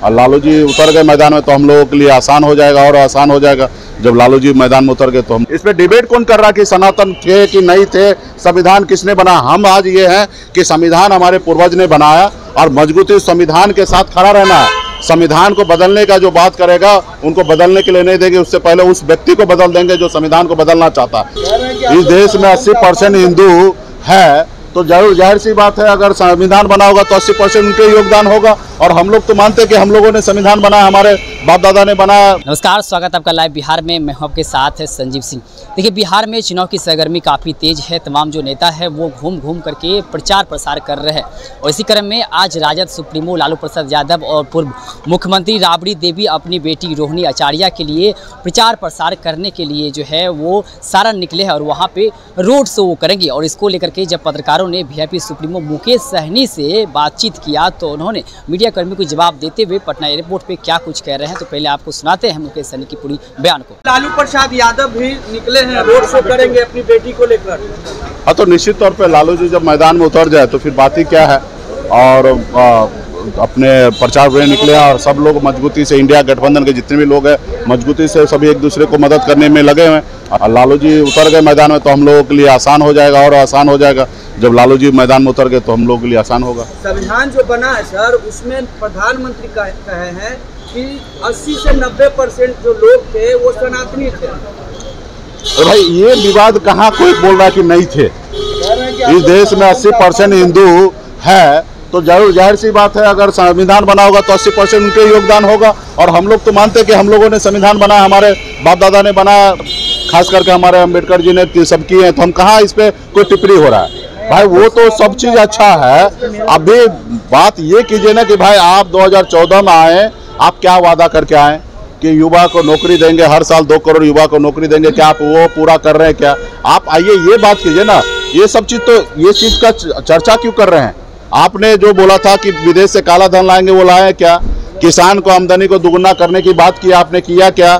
और लालू जी उतर गए मैदान में तो हम लोगों के लिए आसान हो जाएगा और आसान हो जाएगा। जब लालू जी मैदान में उतर गए तो हम इस पे डिबेट कौन कर रहा कि सनातन थे कि नहीं थे, संविधान किसने बनाया। हम आज ये हैं कि संविधान हमारे पूर्वज ने बनाया और मजबूती संविधान के साथ खड़ा रहना है। संविधान को बदलने का जो बात करेगा उनको बदलने के लिए नहीं देंगे, उससे पहले उस व्यक्ति को बदल देंगे जो संविधान को बदलना चाहता है। इस देश में 80% हिंदू है तो जरूर जाहिर सी बात है अगर संविधान बना होगा तो 80% उनके योगदान होगा। और हम लोग तो मानते हैं कि हम लोगों ने संविधान बनाया, हमारे बाप दादा ने बनाया। नमस्कार, स्वागत है आपका लाइव बिहार में। मैं हूं आपके साथ है संजीव सिंह। देखिए, बिहार में चुनाव की सरगर्मी काफ़ी तेज है। तमाम जो नेता है वो घूम घूम करके प्रचार प्रसार कर रहे हैं और इसी क्रम में आज राजद सुप्रीमो लालू प्रसाद यादव और पूर्व मुख्यमंत्री राबड़ी देवी अपनी बेटी रोहिणी आचार्य के लिए प्रचार प्रसार करने के लिए जो है वो सारण निकले हैं और वहाँ पे रोड शो वो करेंगे। और इसको लेकर के जब पत्रकारों ने वीआईपी सुप्रीमो मुकेश सहनी से बातचीत किया तो उन्होंने मीडिया कर्मी को जवाब देते हुए पटना एयरपोर्ट पे क्या कुछ कह रहे हैं तो पहले आपको सुनाते हैं मुकेश सहनी की पूरी बयान को। लालू प्रसाद यादव भी निकले हैं, रोड शो करेंगे अपनी बेटी को लेकर। हाँ, तो निश्चित तौर पे लालू जी जब मैदान में उतर जाए तो फिर बात ही क्या है। और अपने प्रचार में निकले और सब लोग मजबूती से, इंडिया गठबंधन के जितने भी लोग हैं मजबूती से सभी एक दूसरे को मदद करने में लगे हुए हैं। और लालू जी उतर गए मैदान में तो हम लोगों के लिए आसान हो जाएगा और आसान हो जाएगा। जब लालू जी मैदान में उतर गए तो हम लोगों के लिए आसान होगा। संविधान जो बना है सर, उसमें प्रधानमंत्री कहे हैं कि 80 से 90% जो लोग थे वो सनातनी थे। तो भाई ये विवाद कहाँ कोई बोल रहा है कि नहीं थे। इस देश में 80% हिंदू है तो जरूर जाहिर सी बात है अगर संविधान बना होगा तो 80% उनके योगदान होगा। और हम लोग तो मानते हैं कि हम लोगों ने संविधान बनाया, हमारे बाप दादा ने बनाया, खास करके हमारे अम्बेडकर जी ने सब किए हैं। तो हम कहाँ इस पे कोई टिप्पणी हो रहा है। भाई वो तो सब चीज़ अच्छा है। अभी बात ये कीजिए ना कि भाई आप 2014 में आए, आप क्या वादा करके आए कि युवा को नौकरी देंगे, हर साल 2 करोड़ युवा को नौकरी देंगे, क्या आप वो पूरा कर रहे हैं क्या? आप आइए ये बात कीजिए ना। ये सब चीज़ तो ये चीज़ का चर्चा क्यों कर रहे हैं? आपने जो बोला था कि विदेश से काला धन लाएंगे वो लाए क्या? किसान को आमदनी को दुगुना करने की बात की, आपने किया क्या?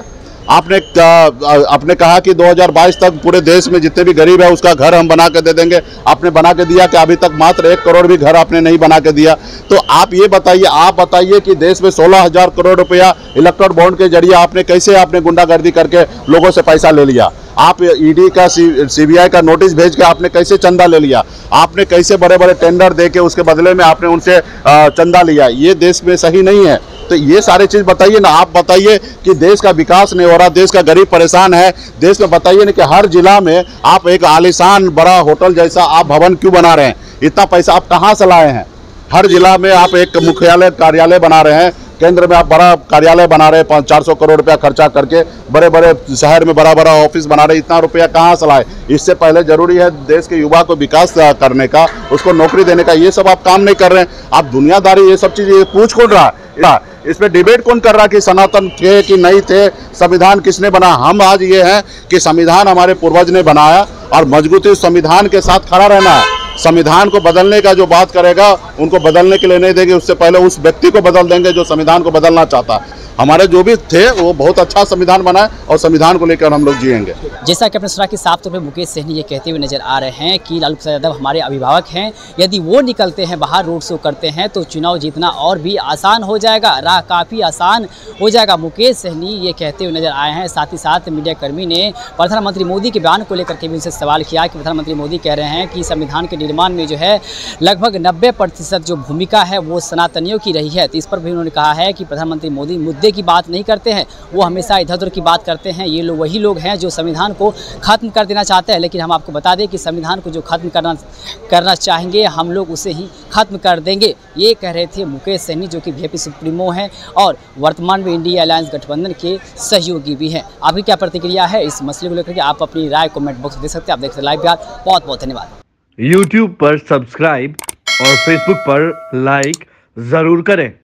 आपने कहा कि 2022 तक पूरे देश में जितने भी गरीब है उसका घर हम बना के दे देंगे, आपने बना के दिया कि अभी तक मात्र 1 करोड़ भी घर आपने नहीं बना के दिया। तो आप ये बताइए, आप बताइए कि देश में 16,000 करोड़ रुपया इलेक्ट्रॉन बॉन्ड के जरिए आपने कैसे गुंडागर्दी करके लोगों से पैसा ले लिया? आप ईडी का सीबीआई का नोटिस भेज के आपने कैसे चंदा ले लिया? आपने कैसे बड़े बड़े टेंडर दे के उसके बदले में आपने उनसे चंदा लिया? ये देश में सही नहीं है। तो ये सारी चीज़ बताइए ना। आप बताइए कि देश का विकास नहीं हो रहा, देश का गरीब परेशान है, देश में बताइए ना कि हर जिला में आप एक आलीशान बड़ा होटल जैसा आप भवन क्यों बना रहे हैं? इतना पैसा आप कहाँ से लाए हैं? हर जिला में आप एक मुख्यालय कार्यालय बना रहे हैं, केंद्र में आप बड़ा कार्यालय बना रहे हैं, 400 करोड़ रुपया खर्चा करके बड़े बड़े शहर में बड़ा बड़ा ऑफिस बना रहे हैं। इतना रुपया कहाँ से लाए? इससे पहले जरूरी है देश के युवा को विकास करने का, उसको नौकरी देने का। ये सब आप काम नहीं कर रहे हैं। आप दुनियादारी ये सब चीज़ पूछ कौन रहा है? इस पे डिबेट कौन कर रहा कि सनातन थे कि नहीं थे, संविधान किसने बनाया। हम आज ये हैं कि संविधान हमारे पूर्वज ने बनाया और मजबूती संविधान के साथ खड़ा रहना है। संविधान को बदलने का जो बात करेगा उनको बदलने के लिए नहीं देंगे, उससे पहले उस व्यक्ति को बदल देंगे जो संविधान को बदलना चाहता है। हमारे जो भी थे वो बहुत अच्छा संविधान बनाए और संविधान को लेकर हम लोग जिएंगे। जैसा कि आपने सुना कि साफ तौर पे मुकेश सहनी ये कहते हुए नजर आ रहे हैं कि लालू प्रसाद यादव हमारे अभिभावक हैं, यदि वो निकलते हैं बाहर रोड शो करते हैं तो चुनाव जीतना और भी आसान हो जाएगा, राह काफ़ी आसान हो जाएगा। मुकेश सहनी ये कहते हुए नजर आए हैं। साथ ही साथ मीडिया कर्मी ने प्रधानमंत्री मोदी के बयान को लेकर के भी उनसे सवाल किया कि प्रधानमंत्री मोदी कह रहे हैं कि संविधान के निर्माण में जो है लगभग 90% जो भूमिका है वो सनातनियों की रही है। तो इस पर भी उन्होंने कहा है कि प्रधानमंत्री मोदी मुद्दे की बात नहीं करते हैं, वो हमेशा इधर उधर की बात करते हैं। ये लोग वही लोग हैं जो संविधान को ख़त्म कर देना चाहते हैं। लेकिन हम आपको बता दें कि संविधान को जो खत्म करना चाहेंगे हम लोग उसे ही खत्म कर देंगे। ये कह रहे थे मुकेश सहनी, जो कि वीआईपी सुप्रीमो हैं और वर्तमान में इंडिया अलायंस गठबंधन के सहयोगी भी हैं। आपकी क्या प्रतिक्रिया है इस मसले को लेकर के? आप अपनी राय कमेंट बॉक्स में दे सकते हैं। आप देख सकते हैं लाइव बिहार। बहुत बहुत धन्यवाद। YouTube पर सब्सक्राइब और Facebook पर लाइक ज़रूर करें।